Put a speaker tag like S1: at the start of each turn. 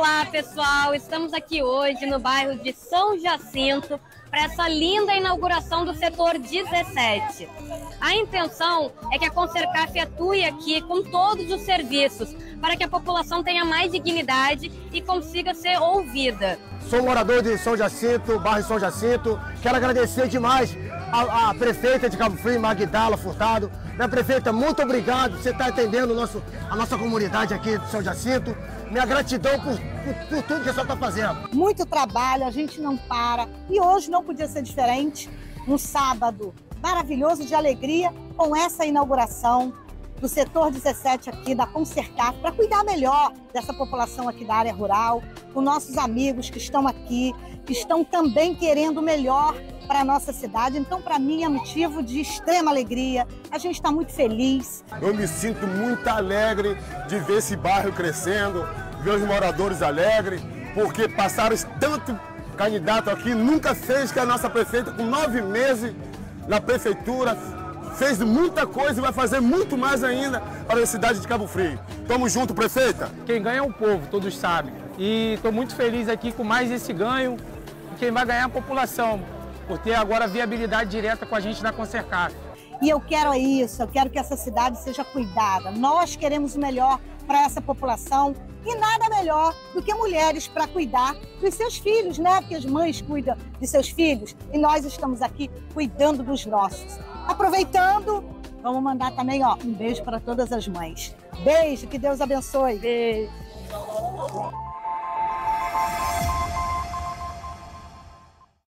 S1: Olá, pessoal! Estamos aqui hoje no bairro de São Jacinto para essa linda inauguração do setor 17. A intenção é que a Concercaf atue aqui com todos os serviços para que a população tenha mais dignidade e consiga ser ouvida.
S2: Sou morador de São Jacinto, bairro São Jacinto. Quero agradecer demais a prefeita de Cabo Frio, Magdala Furtado. Minha prefeita, muito obrigado. Você está atendendo a nossa comunidade aqui de São Jacinto. Minha gratidão por tudo que a senhora está fazendo.
S3: Muito trabalho, a gente não para. E hoje não podia ser diferente. Um sábado maravilhoso de alegria com essa inauguração do setor 17 aqui da Concercaf, para cuidar melhor dessa população aqui da área rural, com nossos amigos que estão aqui, que estão também querendo melhor para a nossa cidade. Então, para mim, é motivo de extrema alegria. A gente está muito feliz.
S4: Eu me sinto muito alegre de ver esse bairro crescendo, ver os moradores alegres, porque passaram tanto candidato aqui, nunca fez que a nossa prefeita, com 9 meses na prefeitura, fez muita coisa e vai fazer muito mais ainda para a cidade de Cabo Frio. Tamo junto, prefeita!
S5: Quem ganha é o povo, todos sabem. E estou muito feliz aqui com mais esse ganho. Quem vai ganhar é a população, por ter agora viabilidade direta com a gente na Concercaf.
S3: E eu quero isso, eu quero que essa cidade seja cuidada. Nós queremos o melhor para essa população e nada melhor do que mulheres para cuidar dos seus filhos, né? Porque as mães cuidam de seus filhos e nós estamos aqui cuidando dos nossos. Aproveitando, vamos mandar também um beijo para todas as mães. Beijo, que Deus abençoe.
S1: Beijo.